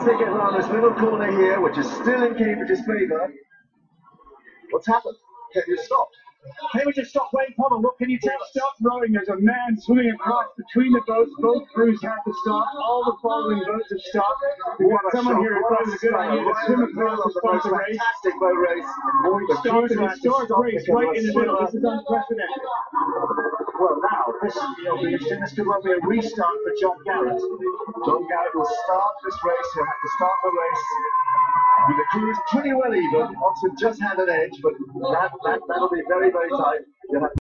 as they get around this middle corner here, which is still in Cambridge's favour. What's happened? Cambridge stopped. Cambridge has stopped. Wayne Palmer, what can you tell us? Stop rowing. There's a man swimming across between the boats. Both crews have to stop. All the following boats have stopped. We've got someone here who thought it was a good idea to swim across to start the race. Fantastic boat race. The starts race right in the middle. This is unprecedented. Well, now, this will be interesting. This could well be a restart for John Garrett. John Garrett will start this race. He'll have to start the race with the crews pretty well even. Oxford just had an edge, but that'll be very, very tight. You'll have